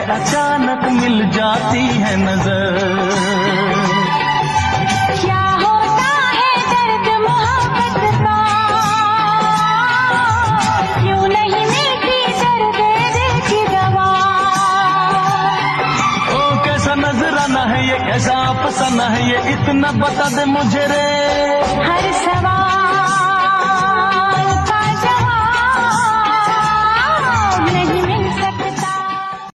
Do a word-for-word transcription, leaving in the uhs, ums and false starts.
अचानक मिल जाती है नजर। क्या होता है दर्द मोहब्बत का, क्यों नहीं मिलती दर्द दिल की दवा। ओ कैसा नजराना है ये, कैसा अफसाना है ये, इतना बता दे मुझे रे। हर सवाल